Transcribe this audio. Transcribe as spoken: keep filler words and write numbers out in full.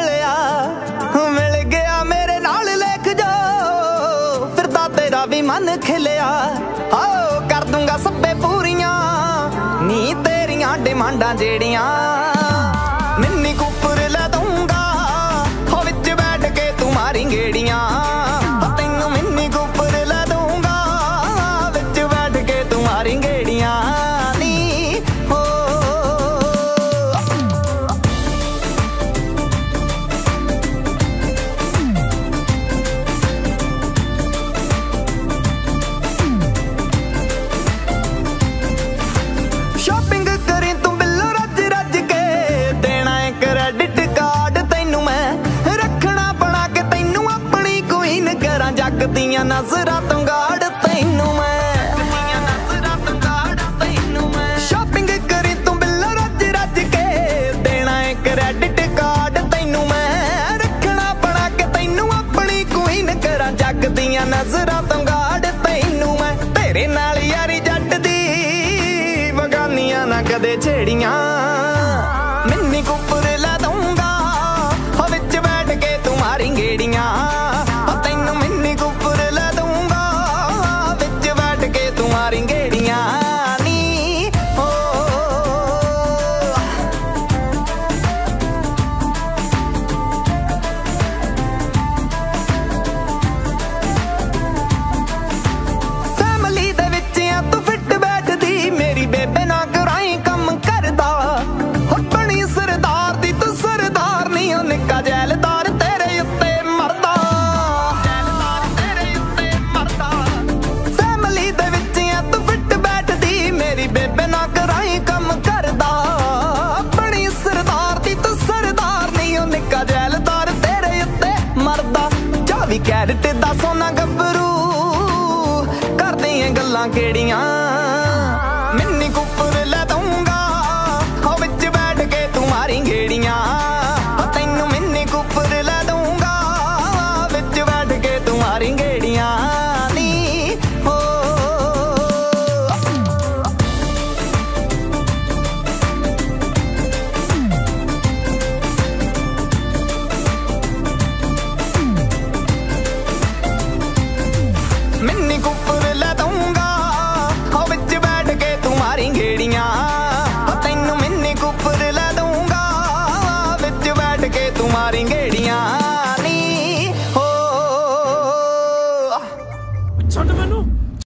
मिलिया मिल गया मेरे नाल लेख जो फिरदा तेरा भी मन खिलिया आओ कर दूंगा सब्बे पूरियां नी तेरियां डिमांडां जेड़ियां मिन्नी कुपर लै दूंगा हो विच बैठ के तू मारी गेड़ियां तैनू मिन्नी कुपर लै दूंगा विच बैठ के तू मारी गेड़ियां नी हो शॉपिंग करी तू बिल्लो रज रज के देना है क्रेडिट कार्ड तैनू मैं रखना बना के तैनू अपनी क्वीन करा जग दियां नजरां तो गाड़ तैनू मैं शॉपिंग करी तू बिल्लो रज रज के देना है क्रेडिट कार्ड तैनू मैं रखना बना के तैनू अपनी क्वीन करा जग दियां नजरां तो गाड़ तैनू मैं तेरे नाल यारी जट दी बगानियां ना कदे छेड़ियां मिन्नी कुपर लै दूंगा हो विच बैठ के तू मारी गेड़ियां तैनू मिन्नी कुपर लै दूंगा विच बैठ के तू मारी गेड़ियां नी हो फैमिली दे विच आ तू फिट बैठदी मेरी बेबे ना कराई कम करदा हो बनी सरदार दी तू सरदार नी हो निक्का जैलदार तेरे उत्ते मरदा फैमिली दे विच आ तू फिट बैठदी मेरी बेबे ना कराई कम करदा बनी सरदार दी तू सरदार नी हो निक्का जैलदार तेरे उत्ते मरदा चौबी कैरेट दा सोना गब्बरू करदियां गल्लां केड़ियां मिन्नी कुपर लै दूंगा हो विच बैठ के तू मारी गेड़ियां तैनू मिन्नी कुपर लै दूंगा विच बैठ के तू मारी गेड़ियां नी हो मिन्नी कुपर लै दूंगा हो विच बैठ के तू मारी गेड़ियां तैनू मिन्नी कुपर लै दूंगा विच बैठ के तू मारी गेड़ियां नी हो ਛੱਡ ਮੈਨੂੰ